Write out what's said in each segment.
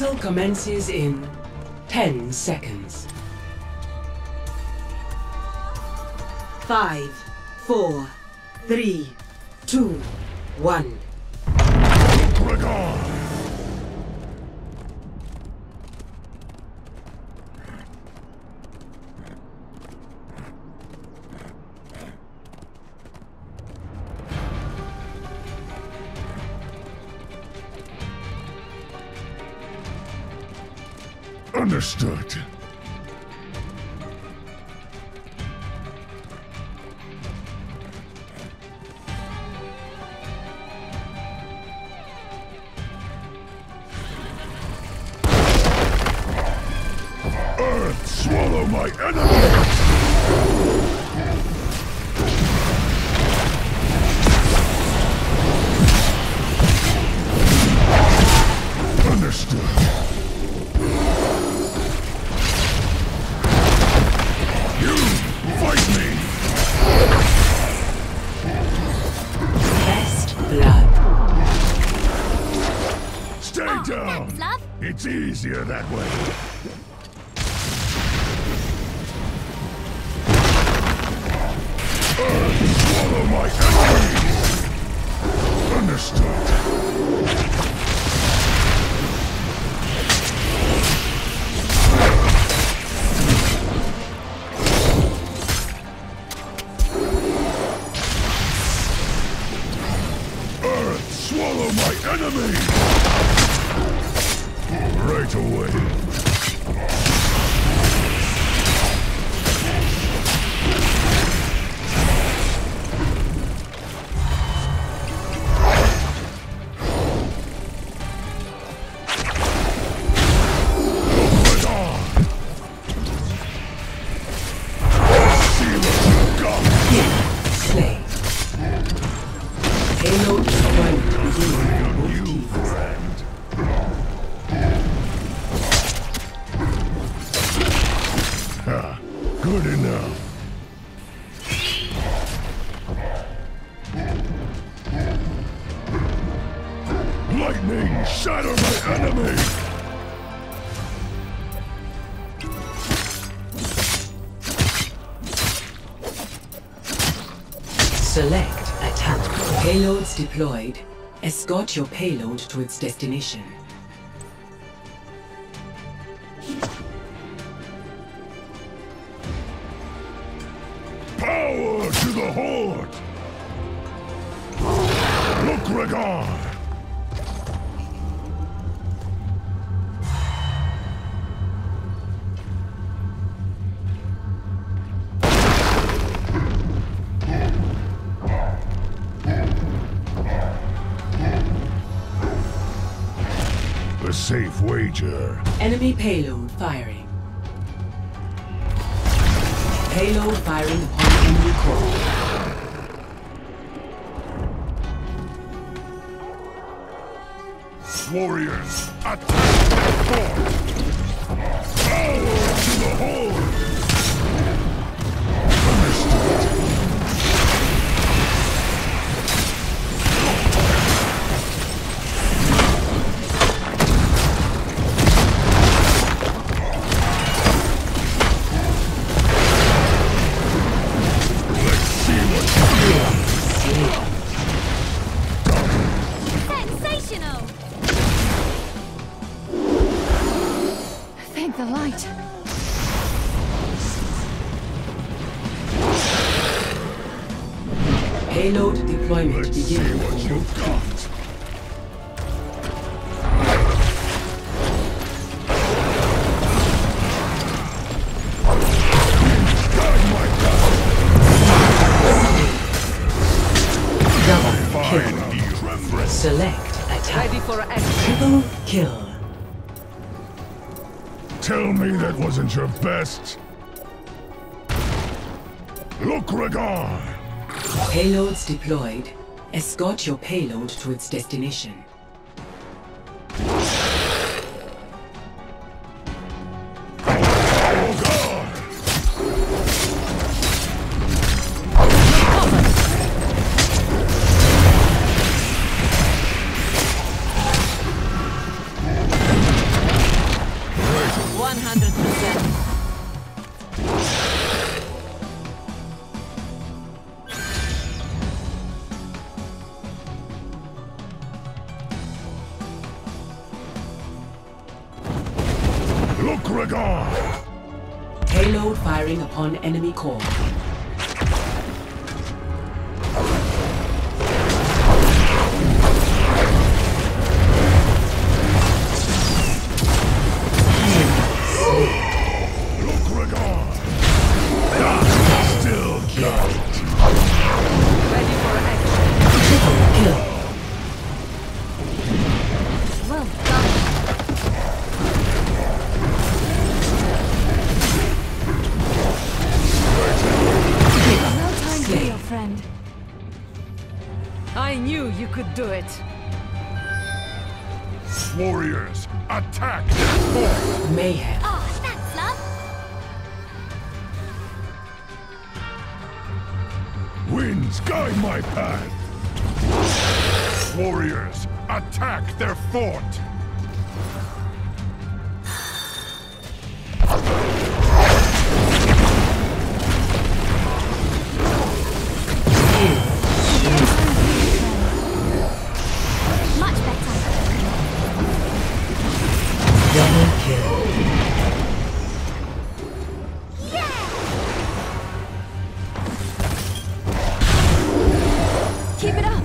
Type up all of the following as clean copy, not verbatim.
Battle commences in 10 seconds. 5, 4, 3, 2, 1. Rehgar! Understood. Earth, swallow my enemies! Understood. Fight me! Best blood. Stay down! Thanks, love. It's easier that way. Earth, swallow my enemies! Understood. Swallow my enemy! Right away. See what you got! Slay. Payload deployment beginning. You, friend. Ha, good enough. Lightning, shatter my enemy! Select attack. Payloads deployed. Escort your payload to its destination. Power to the Horde! Look, Rehgar! A safe wager. Enemy payload firing. Payload firing upon enemy core. Warriors, attack their fort! Power to the Horde! Understood. Let's see what you do. Sensational! Thank the light. Payload deployment Let's see beginning. what you've got. Guide my Double fine kill. remembrance. Select attack. Ready for action. Triple kill. Tell me that wasn't your best. Look, Rehgar! Payloads deployed. Escort your payload to its destination. firing upon enemy core. Rehgar! Still got it. Ready for action. Triple kill. Well done. No time for your friend. I knew you could do it. Warriors, attack their fort! Mayhem. Oh, thanks, love. Winds guide my path! Warriors, attack their fort! Much better. Double kill. Keep it up.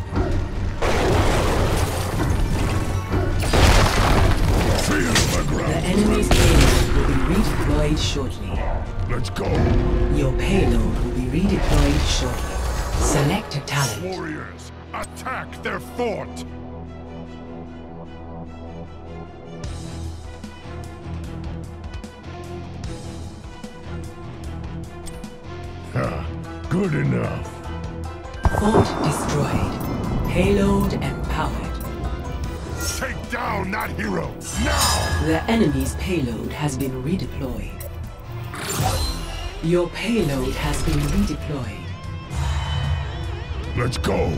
Feel the The ground! enemy's payload will be redeployed shortly. Let's go! Your payload will be redeployed shortly. Select a talent. Warriors, attack their fort! Good enough. Fort destroyed. Payload empowered. Take down that hero, now! The enemy's payload has been redeployed. Your payload has been redeployed. Let's go!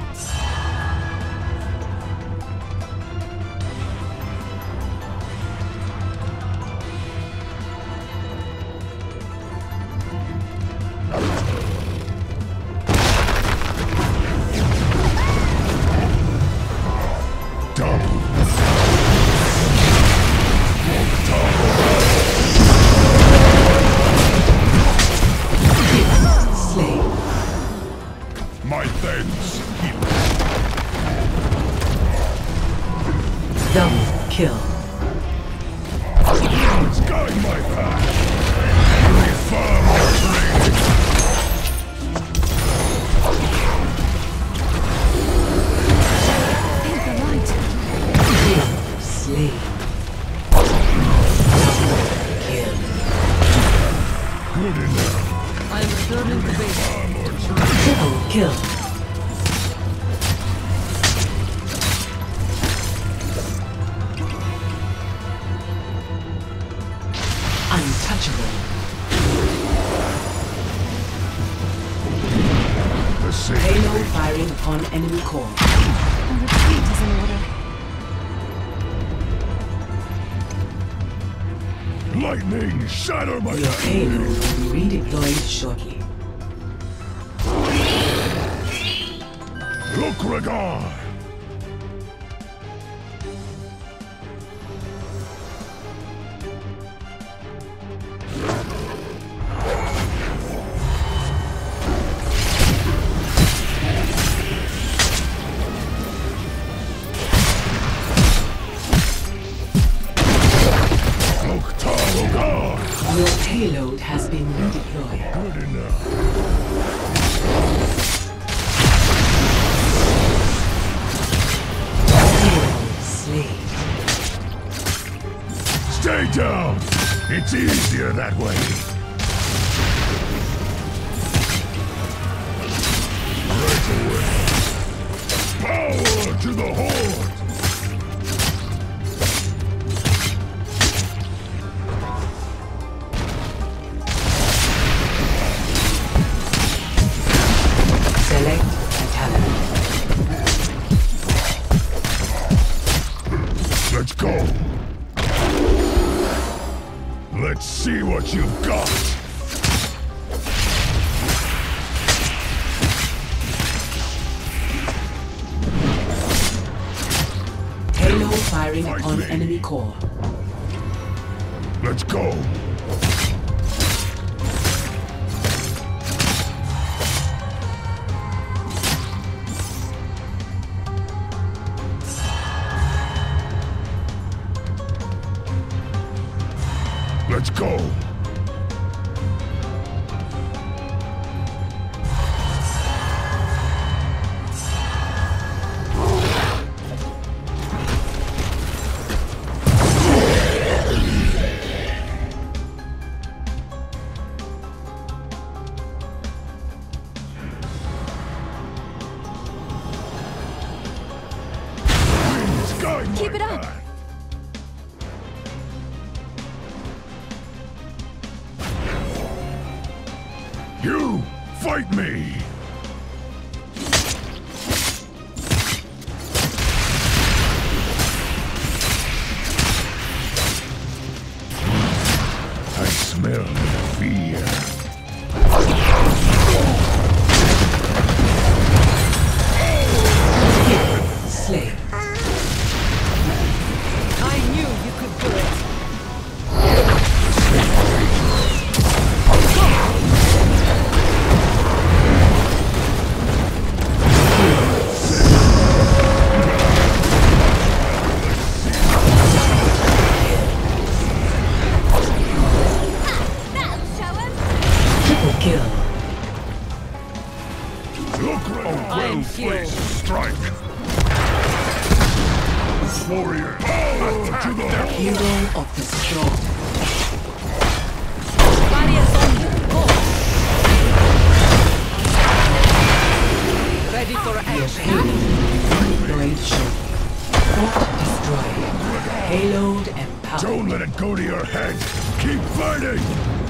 Slain. My thanks, hero. Double kill. Let's guide my path. Reform your training. Hit the light. Kill. Slain. Double kill. Good enough. I'm returning to base. Reform your training. Triple kill. Untouchable. The same. Payload firing upon enemy core. A retreat is in order. Lightning, shatter my Your payload will be redeployed shortly. Look, Rehgar! Look, Rehgar! Your payload has been redeployed. Good enough. Payload slain. Stay down! It's easier that way. Right away. Power to the Horde! Select a talent. Let's go. Let's see what you've got. Payload firing Fight upon me. enemy core. Let's go. Keep it up. path. You fight me! I smell fear. Slain. I knew you could do it. That'll show him. Triple kill. Look, I am well-placed healed. strike. Warrior, power to the Hero of the strong. Barriers on you. Go. Ready for Your action. payload deployed shortly. Fort destroyed. Payload empowered. Don't let it go to your head. Keep fighting.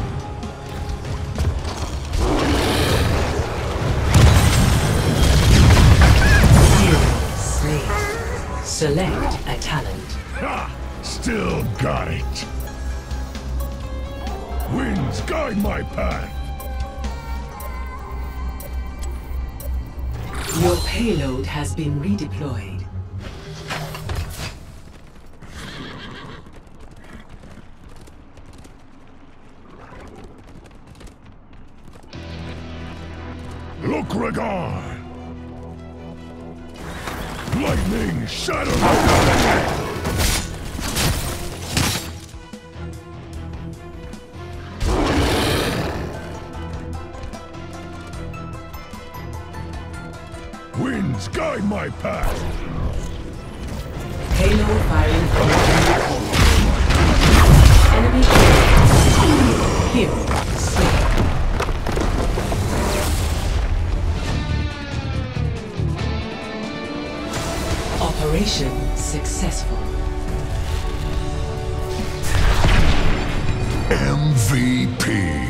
Hero slain. Select a talent. Ha! Still got it. Winds guide my path. Your payload has been redeployed. Look, Rehgar. Lightning shatter my head. Winds guide my path. Payload firing from enemy killed. Hero slain. Operation successful. MVP.